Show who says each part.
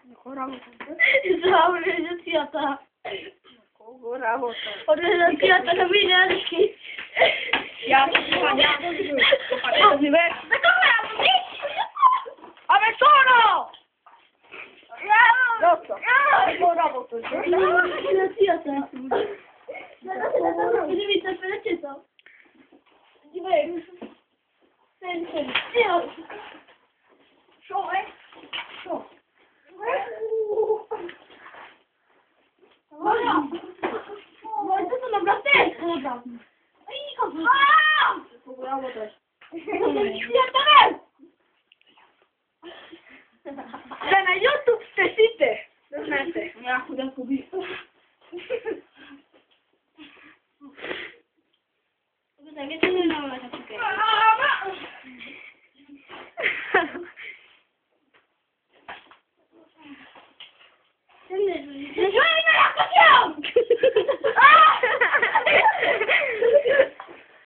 Speaker 1: Organizzaziata. Organizzaziata nominalki.
Speaker 2: Ja wspaniale.
Speaker 1: Ale sono!
Speaker 2: No co? Brawo to jest.
Speaker 1: Organizzaziata. Devi sapere che so.
Speaker 2: Że na YouTube wstesity. Znaczy.
Speaker 1: Ja chuda kubi. Wiecie, nie mam na takiego. Nie